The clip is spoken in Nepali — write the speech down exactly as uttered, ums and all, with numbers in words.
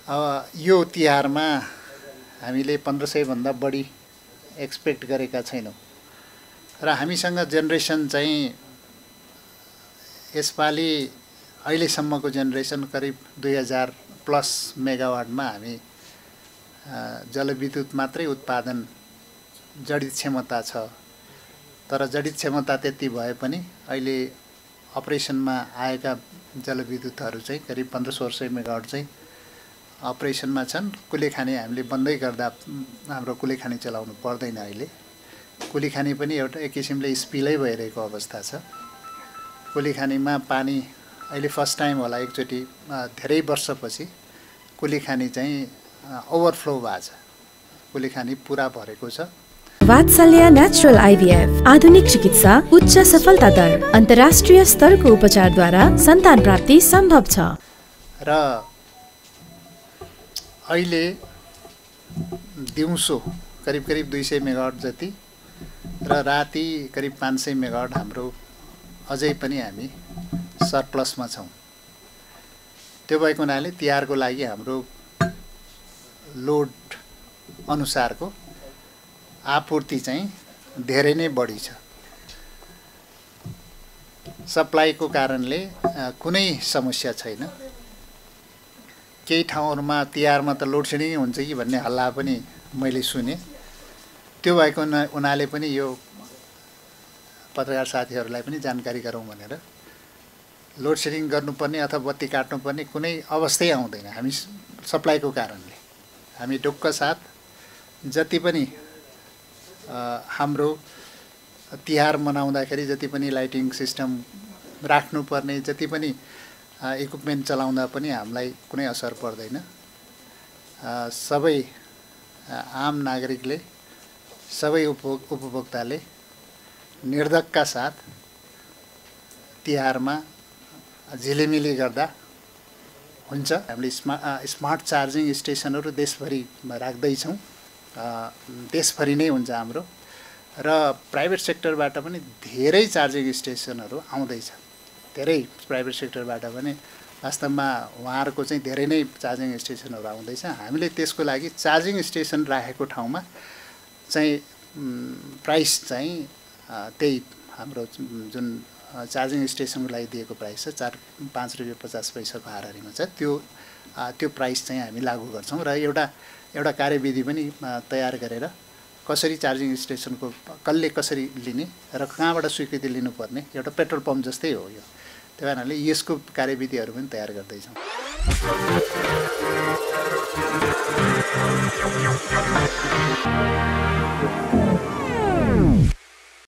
अब यो तिहारमा हामीले पन्ध्र सय भन्दा बढी एक्सपेक्ट गरेका छैनौँ र हामीसँग जेनेरेसन चाहिँ यसपालि अहिलेसम्मको जेनेरेसन करिब दुई हजार प्लस मेगावाटमा हामी जलविद्युत मात्रै उत्पादन जडित क्षमता छ। तर जडित क्षमता त्यति भए पनि अहिले अपरेसनमा आएका जलविद्युतहरू चाहिँ करिब पन्ध्र सोह्र सय मेगावाट चाहिँ अपरेसनमा छन्। कुलेखानी हामीले बन्दै गर्दा हाम्रो कुलेखानी चलाउनु पर्दैन। अहिले कुलेखानी पनि एउटा एक किसिमले स्पिलै भइरहेको अवस्था छ। कुलेखानीमा पानी अहिले फर्स्ट टाइम होला एकचोटि धेरै वर्षपछि कुलेखानी चाहिँ ओभरफ्लो भएको छ। कुलेखानी पुरा भरेको छ। वात्सल्य नेचुरल आईवीएफ आधुनिक चिकित्सा, उच्च सफलता दर, अन्तर्राष्ट्रिय स्तरको उपचारद्वारा सन्तान प्राप्ति सम्भव छ। र अहिले दिउँसो करिब करिब दुई सय मेगावाट जति र राति करिब पाँच सय मेगावाट हाम्रो अझै पनि हामी सरप्लसमा छौँ। त्यो भएको हुनाले तिहारको लागि हाम्रो लोड अनुसारको आपूर्ति चाहिँ धेरै नै बढी छ। सप्लाईको कारणले कुनै समस्या छैन। केही ठाउँहरूमा तिहारमा त लोड सेडिङ हुन्छ कि भन्ने हल्ला पनि मैले सुने। त्यो भएको हुनाले पनि यो पत्रकार साथीहरूलाई पनि जानकारी गरौँ भनेर लोड सेडिङ गर्नुपर्ने अथवा बत्ती काट्नुपर्ने कुनै अवस्थै आउँदैन हामी सप्लाईको कारणले। हामी ढुक्क साथ जति पनि हाम्रो तिहार मनाउँदाखेरि जति पनि लाइटिङ सिस्टम राख्नुपर्ने, जति पनि इक्विपमेन्ट चलाउँदा पनि हामीलाई कुनै असर पर्दैन। सबै आम नागरिकले, सबै उपभोग उपभोक्ताले निर्धक्कका साथ तिहारमा झिलिमिली गर्दा हुन्छ। हामीले स्मा स्मार्ट चार्जिङ स्टेसनहरू देशभरि राख्दैछौँ। देशभरि नै हुन्छ हाम्रो र प्राइभेट सेक्टरबाट पनि धेरै चार्जिङ स्टेसनहरू आउँदैछ। धेरै प्राइभेट सेक्टरबाट पनि वास्तवमा उहाँहरूको चाहिँ धेरै नै चार्जिङ स्टेसनहरू आउँदैछ। हामीले त्यसको लागि चार्जिङ स्टेसन राखेको ठाउँमा चाहिँ प्राइस चाहिँ त्यही हाम्रो जुन चार्जिङ स्टेसनको लागि दिएको प्राइस छ चार पाँच रुपियाँ पचास पैसाको हाराहारीमा छ। त्यो त्यो प्राइस चाहिँ हामी लागू गर्छौँ र एउटा एउटा कार्यविधि पनि तयार गरेर कसरी चार्जिङ स्टेसनको कसले कसरी लिने र कहाँबाट स्वीकृति लिनुपर्ने एउटा पेट्रोल पम्प जस्तै हो यो। त्यही कारणले यसको कार्यविधिहरू पनि तयार गर्दैछौँ।